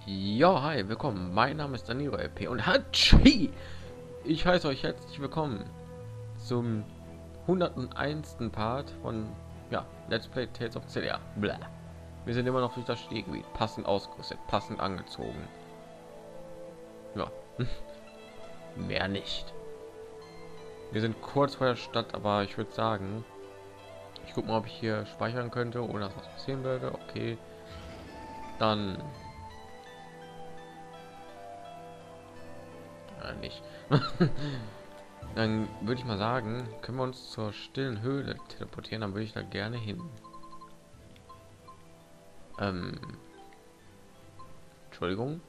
Ja, hi, willkommen. Mein Name ist Danilo LP und Hatschi. Ich heiße euch herzlich willkommen zum 101. Part von Let's Play Tales of Xillia. Blah. Wir sind immer noch durch das Stehgebiet, passend ausgerüstet, passend angezogen. Ja, mehr nicht. Wir sind kurz vor der Stadt, aber ich würde sagen, ich gucke mal, ob ich hier speichern könnte, ohne dass was passieren würde. Okay, dann nicht. Dann würde ich mal sagen, können wir uns zur stillen Höhle teleportieren, dann würde ich da gerne hin. Entschuldigung.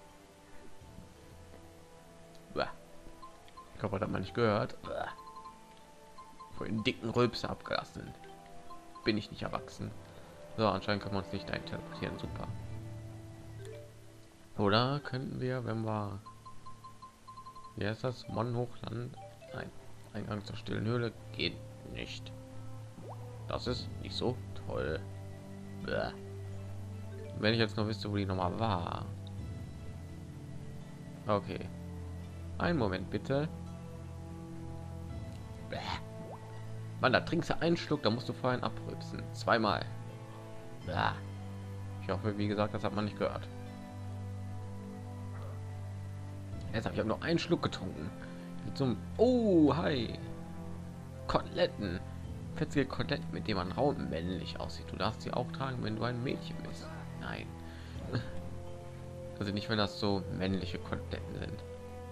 Bäh. Ich glaube, das hat man nicht gehört. Bäh. Vor den dicken Rülpse abgelassen. Bin ich nicht erwachsen. So, anscheinend können wir uns nicht dahin teleportieren. Super. Oder könnten wir, wenn wir... Wie heißt das? Mann hochland? Nein. Eingang zur stillen Höhle geht nicht. Das ist nicht so toll. Bäh. Wenn ich jetzt noch wüsste, wo die nochmal war. Okay. Einen Moment bitte. Bäh. Mann, da trinkst du einen Schluck, da musst du vorhin abrübsen. Zweimal. Bäh. Ich hoffe, wie gesagt, das hat man nicht gehört. Jetzt habe ich noch einen Schluck getrunken. Zum oh, hi. Koteletten. Fetzige Koteletten, mit dem man Raum männlich aussieht. Du darfst sie auch tragen, wenn du ein Mädchen bist. Nein. Also nicht, wenn das so männliche Koteletten sind.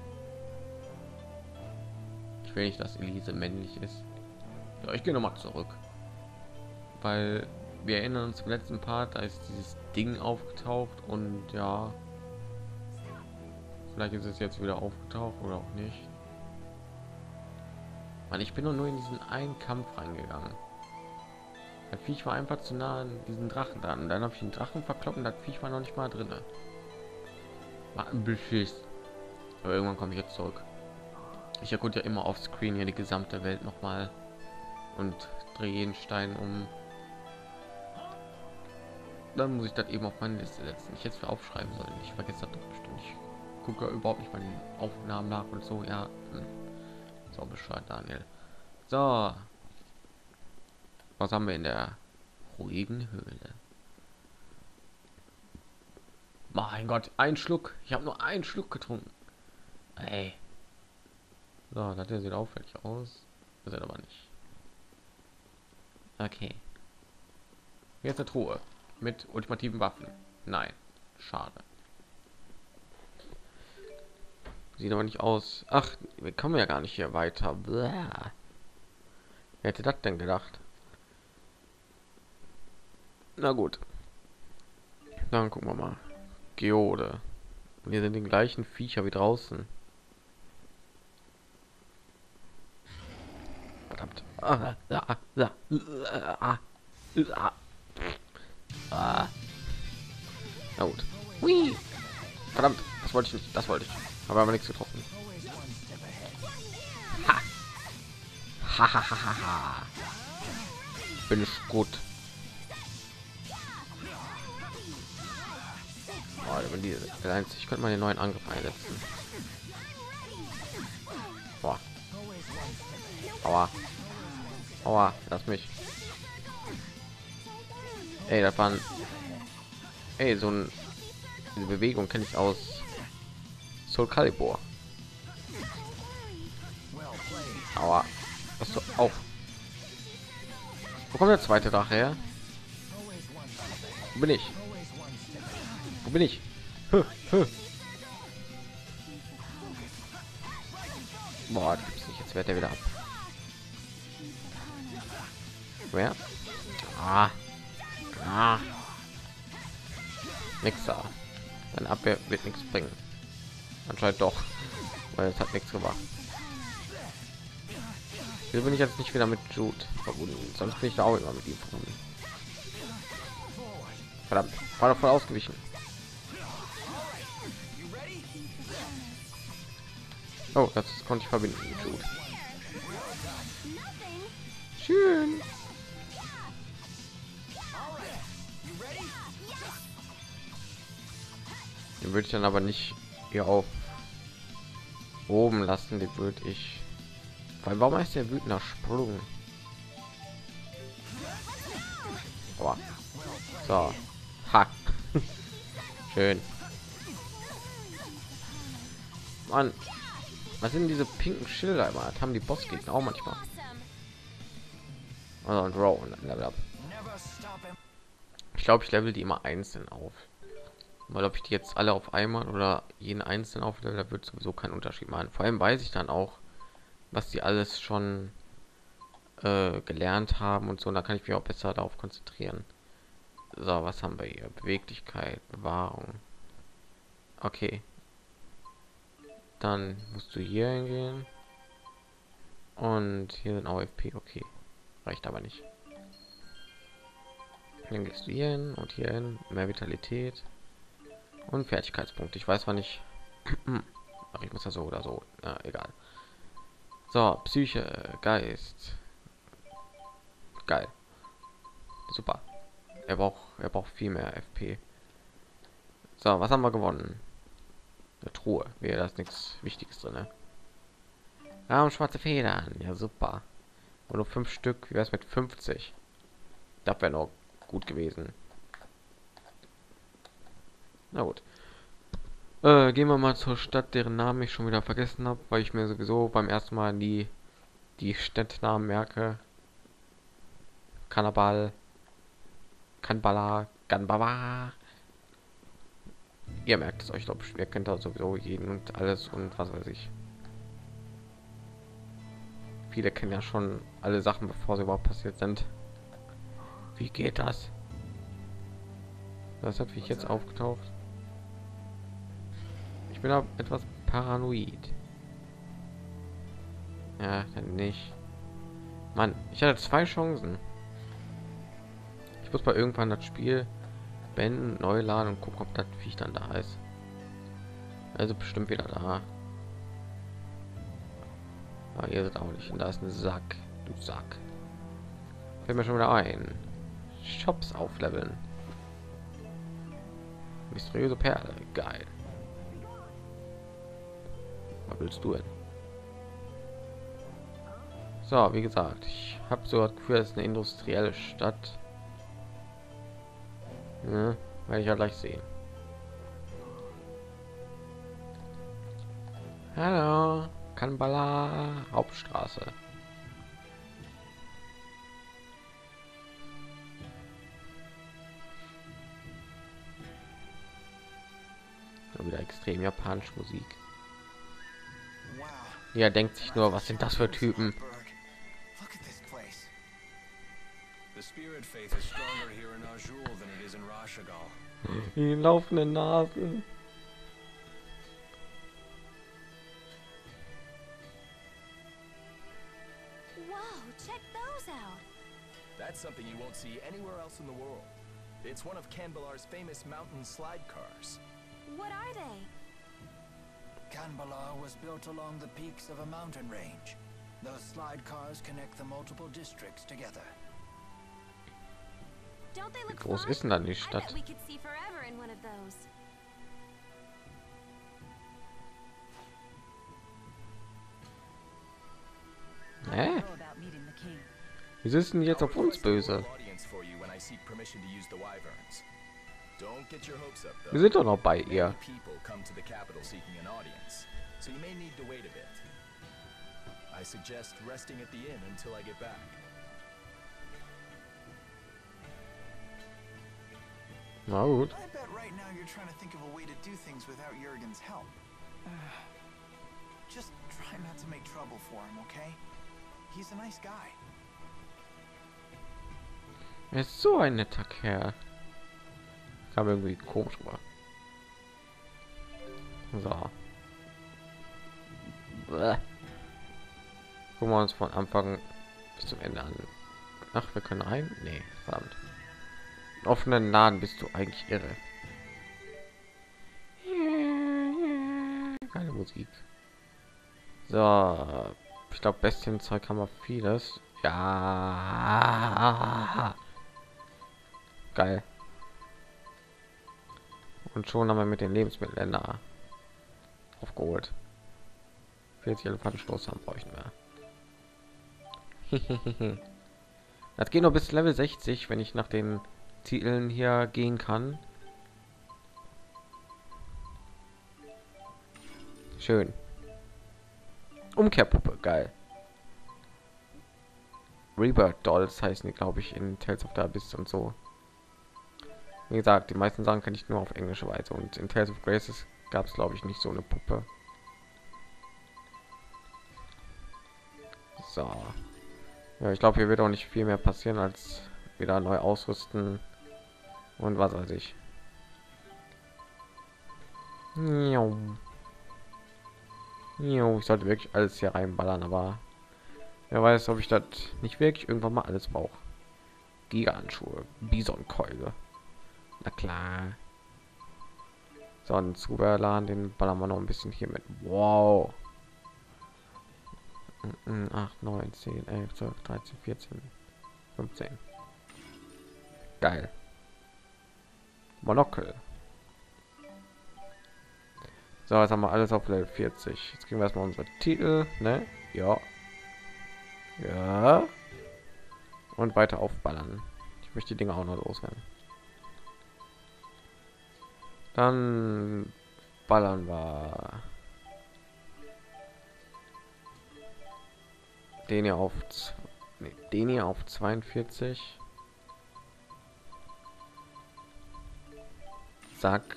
Ich will nicht, dass Elise männlich ist. Ja, ich gehe noch mal zurück. Weil wir erinnern uns im letzten Part, da ist dieses Ding aufgetaucht und ja. Vielleicht ist es jetzt wieder aufgetaucht oder auch nicht. Man, ich bin doch nur in diesen einen Kampf reingegangen. Das Viech war einfach zu nah an diesen Drachen dran. Und dann habe ich den Drachen verkloppt und das Viech war noch nicht mal drin. War ein Beschiss. Aber irgendwann komme ich jetzt zurück. Ich erkunde ja immer auf Screen hier die gesamte Welt noch mal und drehe jeden Stein um. Dann muss ich das eben auf meine Liste setzen. Ich jetzt aufschreiben sollen. Ich vergesse das doch bestimmt. Ich gucke überhaupt nicht meine Aufnahmen nach und so. Ja, so Bescheid, Daniel. So, was haben wir in der ruhigen Höhle? Mein Gott, ein Schluck. Ich habe nur einen Schluck getrunken. Ey. So, das hier sieht auffällig aus. Das ist aber nicht. Okay. Jetzt eine Truhe mit ultimativen Waffen. Nein, schade. Sieht aber nicht aus. Ach, wir kommen ja gar nicht hier weiter. Bäh. Wer hätte das denn gedacht? Na gut. Dann gucken wir mal. Geode. Und hier sind die gleichen Viecher wie draußen. Verdammt. Na gut. Hui. Verdammt, das wollte ich nicht. Das wollte ich. Aber nichts getroffen. Ha. Ha, ha, ha, ha. Bin ich gut. Oh, wenn die ich könnte mal den neuen Angriff einsetzen. Boah. Aua. Aua, lass mich. Ey, das waren so diese Bewegung kenne ich aus Soul Calibur. Aua. Was du auf? Wo kommt der zweite Drache her? Wo bin ich? Wo bin ich? Boah, das gibt's nicht. Jetzt wird er wieder ab. Wer? Nix da. Deine Abwehr wird nichts bringen. Anscheinend doch, weil es hat nichts gemacht. Hier bin ich jetzt nicht wieder mit Jude verbunden, sonst bin ich da auch immer mit ihm verbunden. Verdammt, war doch voll ausgewichen. Oh, das konnte ich verbinden mit Jude. Schön. Den würde ich dann aber nicht hier auf oben lassen. Den würde ich. Weil warum heißt der wütender Sprung? Boah. So. Ha. Schön. Mann. Was sind diese pinken Schilder immer? Das haben die Bossgegner auch manchmal. Also und Row und Level Up. Ich glaube, ich level die immer einzeln auf. Weil ob ich die jetzt alle auf einmal oder jeden einzelnen auflevel, da wird sowieso keinen Unterschied machen. Vor allem weiß ich dann auch, was die alles schon gelernt haben und so. Und da kann ich mich auch besser darauf konzentrieren. So, was haben wir hier? Beweglichkeit, Bewahrung. Okay. Dann musst du hier hingehen. Und hier sind auch FP. Okay. Reicht aber nicht. Dann gehst du hier hin und hier hin. Mehr Vitalität. Und Fertigkeitspunkte. Ich weiß zwar nicht. Ach, ich muss ja so oder so. Ja, egal. So, Psyche, Geist. Geil. Super. Er braucht viel mehr FP. So, was haben wir gewonnen? Eine Truhe. Wäre das nichts Wichtiges drin, ne? Ja, schwarze Federn. Ja, super. Und nur 5 Stück. Wie wäre es mit 50? Das wäre noch gut gewesen. Na gut. Gehen wir mal zur Stadt, deren Namen ich schon wieder vergessen habe, weil ich mir sowieso beim ersten Mal nie die Städtenamen merke. Kanabal, Kanbala, Ganbaba. Ihr merkt es euch, glaube ich. Ihr kennt da sowieso jeden und alles und was weiß ich. Viele kennen ja schon alle Sachen, bevor sie überhaupt passiert sind. Wie geht das? Das hat mich jetzt aufgetaucht. Ich bin auch etwas paranoid. Ja, dann nicht. Mann, ich hatte 2 Chancen. Ich muss mal irgendwann das Spiel beenden, neu laden und gucken, ob das Viech dann da ist. Also bestimmt wieder da. Aber ihr seid auch nicht. Und da ist ein Sack. Du Sack. Fällt mir schon wieder ein. Shops aufleveln. Mysteriöse Perle. Geil. Was willst du denn? So, wie gesagt, ich habe so das Gefühl, es ist eine industrielle Stadt. Ja, werde ich ja gleich sehen. Hallo, Kanbala Hauptstraße. Wieder extrem japanische Musik. Ja, denkt sich nur, was sind das für Typen? Die laufenden Nasen. Whoa, check those out. That's something you won't see anywhere else in the world. It's one of Kanbalar's famous mountain slide cars. What are they? Kanbalar was built along the peaks of a mountain range. Those slide cars connect the multiple districts together. Don't they look Wie groß fun? ist denn dann die I Stadt? bet we could see forever in one of those. Hä? Wieso ist denn jetzt auf uns böse? Don't get your hopes up, though. Wir sind doch noch bei ihr. Many people come to the capital seeking an audience, so you may need to wait a bit. I suggest resting at the inn until I get back. Na gut. I bet right now you're trying to think of a way to do things without Jurgen's help. Just try not to make trouble for him, okay? He's a nice guy. Er ist so ein netter Kerl. Kam irgendwie komisch rüber. So. Bäh. Gucken wir uns von Anfang bis zum Ende an. Ach, wir können rein? Nee, verdammt. In offenen Laden bist du eigentlich irre. Keine Musik. So. Ich glaube, Bestienzeug haben wir vieles. Ja. Geil. Und schon haben wir mit den Lebensmitteln aufgeholt. 40 Elefantenstoß haben brauche ich mehr. Das geht nur bis Level 60, wenn ich nach den Titeln hier gehen kann. Schön. Umkehrpuppe, geil. Rebirth Dolls heißen die, glaube ich, in Tales of the Abyss und so. Wie gesagt, die meisten Sachen kann ich nur auf englische Weise, und in Tales of Graces gab es, glaube ich, nicht so eine Puppe. So. Ja, ich glaube, hier wird auch nicht viel mehr passieren, als wieder neu ausrüsten und was weiß ich. Ich sollte wirklich alles hier reinballern, aber wer weiß, ob ich das nicht wirklich irgendwann mal alles brauche. Gigantschuhe, Bisonkeule. Na klar. So, ein Zubehörladen, den ballern wir noch ein bisschen hier mit. Wow. 8, 9, 10, 11, 12, 13, 14, 15. Geil. Monokel. So, jetzt haben wir alles auf Level 40. Jetzt kriegen wir erstmal unsere Titel, ne? Ja. Ja. Und weiter aufballern. Ich möchte die Dinge auch noch loswerden. Dann ballern wir den hier auf den hier auf 42. Zack.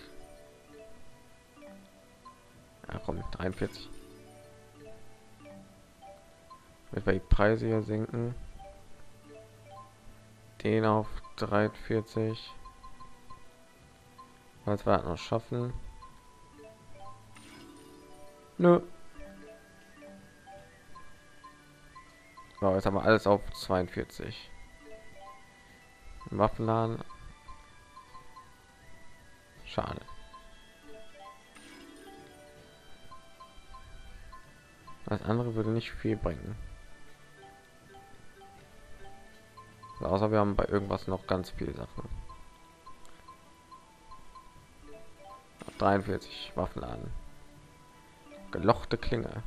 Ja, komm, 43. Damit wir die Preise hier senken. Den auf 43. Was wir noch schaffen. Nö. So, jetzt haben wir alles auf 42. Waffenladen. Schade. Das andere würde nicht viel bringen. So, außer wir haben bei irgendwas noch ganz viele Sachen. 43 Waffenladen. Gelochte Klinge.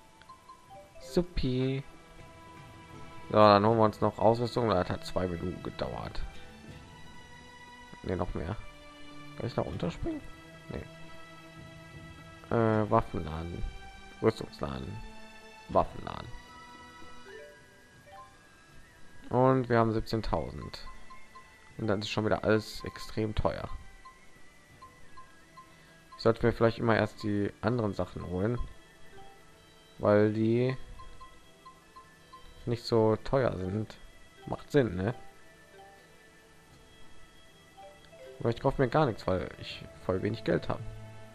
Supi. So, dann holen wir uns noch Ausrüstung. Das hat 2 Minuten gedauert. Ne, noch mehr. Kann ich noch unterspringen? Nee. Waffenladen. Rüstungsladen. Waffenladen. Und wir haben 17.000. Und dann ist schon wieder alles extrem teuer. Ich sollte mir vielleicht immer erst die anderen Sachen holen, weil die nicht so teuer sind. Macht Sinn, ne? Aber ich kaufe mir gar nichts, weil ich voll wenig Geld habe.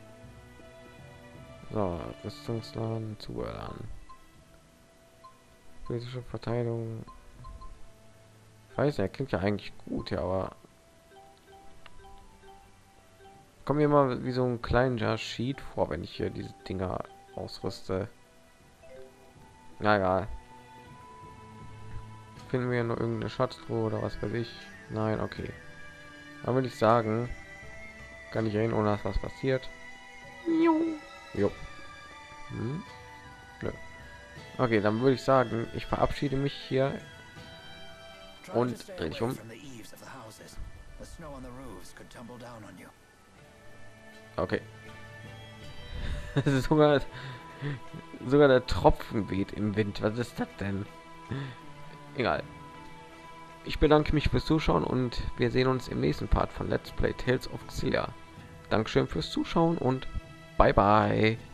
So, Rüstungsladen, Zubehörladen. Physische Verteidigung. Ich weiß ja, klingt ja eigentlich gut, ja, aber kommt mir immer wie so ein kleiner Sheet vor, wenn ich hier diese Dinger ausrüste. Na ja. Finden wir nur irgendeine Schatztruhe oder was weiß ich. Nein, okay. Dann würde ich sagen, kann ich hin, ohne dass was passiert. Jo. Hm? Nö. Okay, dann würde ich sagen, ich verabschiede mich hier und drehe dich um. Okay. sogar der Tropfen weht im Wind. Was ist das denn? Egal. Ich bedanke mich fürs Zuschauen und wir sehen uns im nächsten Part von Let's Play Tales of Xillia. Dankeschön fürs Zuschauen und bye bye.